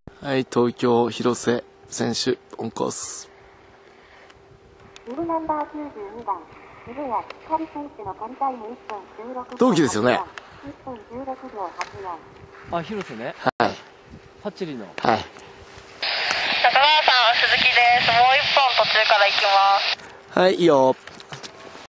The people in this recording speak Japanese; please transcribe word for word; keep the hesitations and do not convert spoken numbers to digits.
はい、東京広瀬選手オンコース。 ビルナンバーきゅうじゅうにばん渋谷光選手の仮タイムいっぷんじゅうろくびょう同期ですよね。 いっぷんじゅうろくびょうはちよん。 あ、広瀬ね。 はい。 パチリの。 はい。 中川さん、鈴木です。もういっぽん途中から行きます。 はい、いいよ。